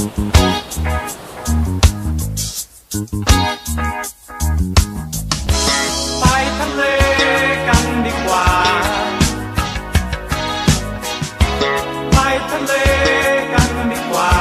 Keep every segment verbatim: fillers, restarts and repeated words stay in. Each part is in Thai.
ไปทะเลกันดีกว่าไปทะเลกันดีกว่า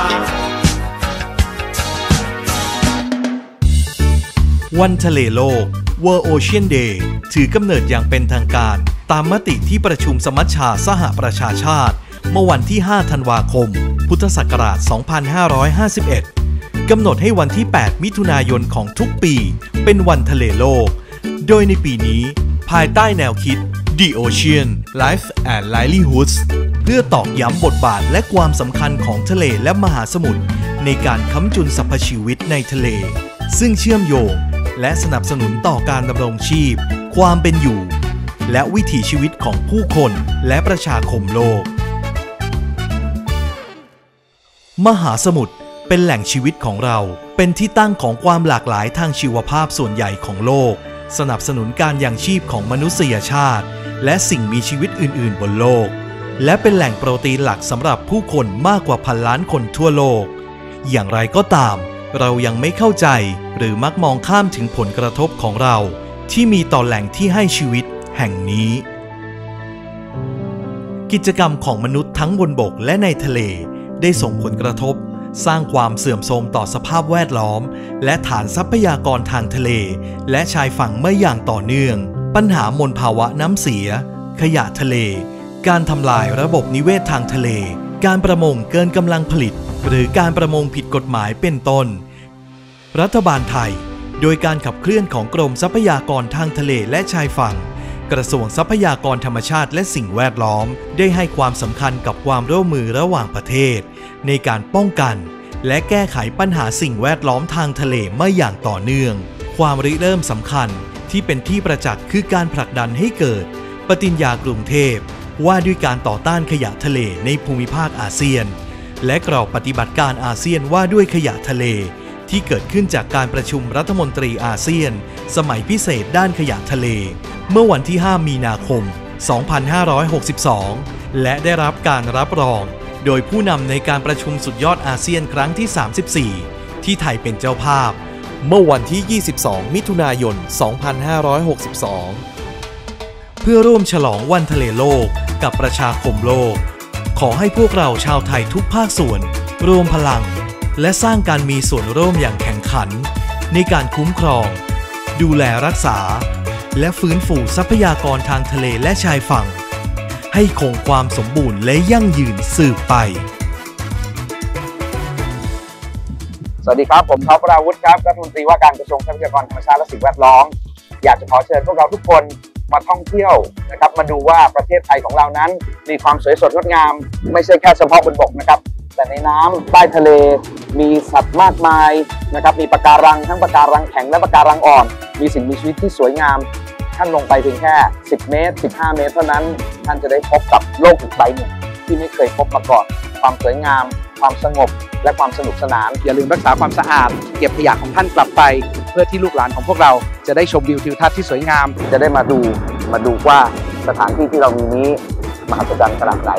วันทะเลโลก World Ocean Day ถือกำเนิดอย่างเป็นทางการตามมติที่ประชุมสมัชชาสหประชาชาติเมื่อวันที่ห้าธันวาคมพุทธศักราชสองพันห้าร้อยห้าสิบเอ็ดกำหนดให้วันที่แปดมิถุนายนของทุกปีเป็นวันทะเลโลกโดยในปีนี้ภายใต้แนวคิด The Ocean Life and Livelihoods เพื่อตอกย้ำบทบาทและความสำคัญของทะเลและมหาสมุทรในการค้ำจุนสรรพชีวิตในทะเลซึ่งเชื่อมโยงและสนับสนุนต่อการดำรงชีพความเป็นอยู่และวิถีชีวิตของผู้คนและประชาคมโลกมหาสมุทรเป็นแหล่งชีวิตของเราเป็นที่ตั้งของความหลากหลายทางชีวภาพส่วนใหญ่ของโลกสนับสนุนการยังชีพของมนุษยชาติและสิ่งมีชีวิตอื่นๆบนโลกและเป็นแหล่งโปรตีนหลักสำหรับผู้คนมากกว่าพันล้านคนทั่วโลกอย่างไรก็ตามเรายังไม่เข้าใจหรือมักมองข้ามถึงผลกระทบของเราที่มีต่อแหล่งที่ให้ชีวิตแห่งนี้กิจกรรมของมนุษย์ทั้งบนบกและในทะเลได้ส่งผลกระทบสร้างความเสื่อมโทรมต่อสภาพแวดล้อมและฐานทรัพยากรทางทะเลและชายฝั่งไม่อย่างต่อเนื่องปัญหามลภาวะน้ำเสียขยะทะเลการทำลายระบบนิเวศทางทะเลการประมงเกินกำลังผลิตหรือการประมงผิดกฎหมายเป็นต้นรัฐบาลไทยโดยการขับเคลื่อนของกรมทรัพยากรทางทะเลและชายฝั่งกระทรวงทรัพยากรธรรมชาติและสิ่งแวดล้อมได้ให้ความสำคัญกับความร่วมมือระหว่างประเทศในการป้องกันและแก้ไขปัญหาสิ่งแวดล้อมทางทะเลมาอย่างต่อเนื่องความริเริ่มสำคัญที่เป็นที่ประจักษ์คือการผลักดันให้เกิดปฏิญญากรุงเทพว่าด้วยการต่อต้านขยะทะเลในภูมิภาคอาเซียนและกรอบปฏิบัติการอาเซียนว่าด้วยขยะทะเลที่เกิดขึ้นจากการประชุมรัฐมนตรีอาเซียนสมัยพิเศษด้านขยะทะเลเมื่อวันที่ห้ามีนาคมสองพันห้าร้อยหกสิบสองและได้รับการรับรองโดยผู้นำในการประชุมสุดยอดอาเซียนครั้งที่สามสิบสี่ที่ไทยเป็นเจ้าภาพเมื่อวันที่ยี่สิบสองมิถุนายนสองพันห้าร้อยหกสิบสองเพื่อร่วมฉลองวันทะเลโลกกับประชาคมโลกขอให้พวกเราชาวไทยทุกภาคส่วนรวมพลังและสร้างการมีส่วนร่วมอย่างแข่งขันในการคุ้มครองดูแลรักษาและฟื้นฟูทรัพยากรทางทะเลและชายฝั่งให้คงความสมบูรณ์และยั่งยืนสืบไปสวัสดีครับผมท็อป วราวุธครับรัฐมนตรีว่าการกระทรวงทรัพยากรธรรมชาติและสิ่งแวดล้อมอยากจะขอเชิญพวกเราทุกคนมาท่องเที่ยวนะครับมาดูว่าประเทศไทยของเรานั้นมีความสวยสดงดงามไม่ใช่แค่เฉพาะบนบกนะครับแต่ในน้ำใต้ทะเลมีสัตว์มากมายนะครับมีปะการังทั้งปะการังแข็งและปะการังอ่อนมีสิ่งมีชีวิตที่สวยงามท่านลงไปเพียงแค่สิบเมตรสิบห้าเมตรเท่านั้นท่านจะได้พบกับโลกอีกใบหนึ่งที่ไม่เคยพบมาก่อนความสวยงามความสงบและความสนุกสนานอย่าลืมรักษาความสะอาดเก็บขยะของท่านกลับไปเพื่อที่ลูกหลานของพวกเราจะได้ชมวิวทิวทัศน์ที่สวยงามจะได้มาดูมาดูว่าสถานที่ที่เรามีนี้มหัศจรรย์ขนาดไหน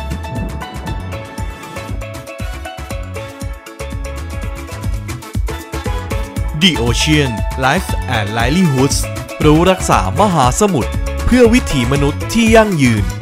The Ocean Life and Livelihoods รู้รักษามหาสมุทรเพื่อวิถีมนุษย์ที่ยั่งยืน